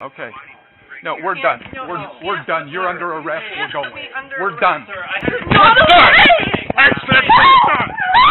Okay. No, we're done. We're done. You're under arrest. We're going. We're done. We're done. I said we're done.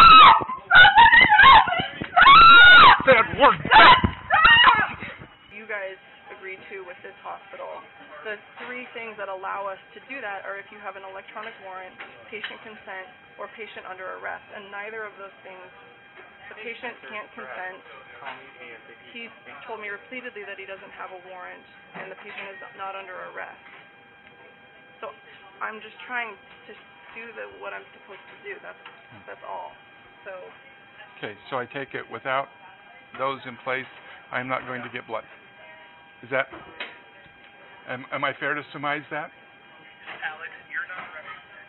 I said we're done. You guys agree to with this hospital. The three things that allow us to do that are if you have an electronic warrant, patient consent, or patient under arrest. And neither of those things, the patient can't consent. He's told me repeatedly that he doesn't have a warrant, and the patient is not under arrest. So I'm just trying to do what I'm supposed to do. That's all. So. Okay, so I take it without those in place, I'm not going to get blood. Is that? Am I fair to surmise that? Alex, you're not representing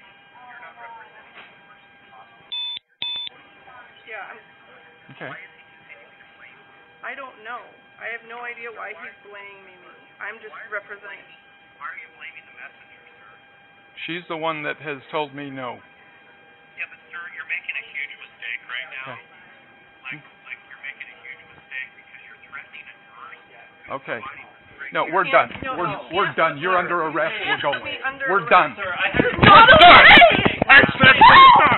Yeah. Okay. Why is he continuing to blame you? I don't know. I have no idea why he's blaming me. I'm just representing. Why are you blaming the messenger, sir? She's the one that has told me no. Yeah, but sir, you're making a huge mistake right now. Okay. Like you're making a huge mistake because you're threatening a nurse. Okay. No, we're done. We're done. You're under arrest. We're going. We're done. We're done. I said we're done.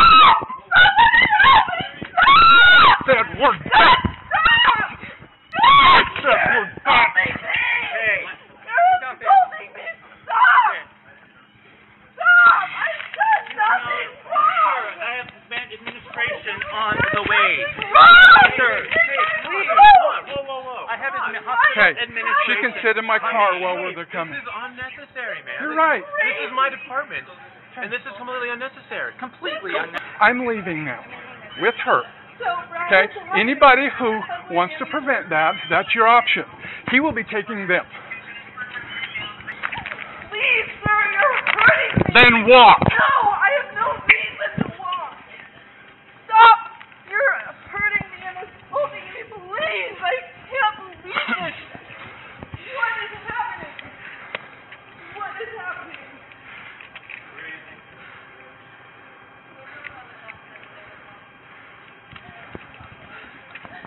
I said we're done. I said we're done. Hey. Stop holding me. Stop. Stop. I said nothing wrong. I have administration on the way. Sir, hey, please. Whoa. I have Okay, administration. she can sit in my car while they're coming. This is unnecessary, man. You're right. This is my department, and this is completely unnecessary. Completely unnecessary. I'm leaving now with her. Okay? Anybody who wants to prevent that, that's your option. He will be taking them. Please, sir, you're hurting me. Then walk. No, I have no reason to walk. Stop. You're hurting me and assaulting me. Please, I can't believe it. What is happening? What is happening?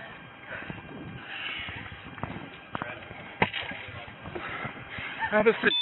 Have a seat.